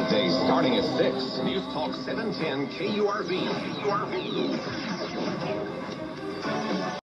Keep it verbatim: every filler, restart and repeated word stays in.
Weekdays starting at six. News Talk seven ten K U R V. K U R V.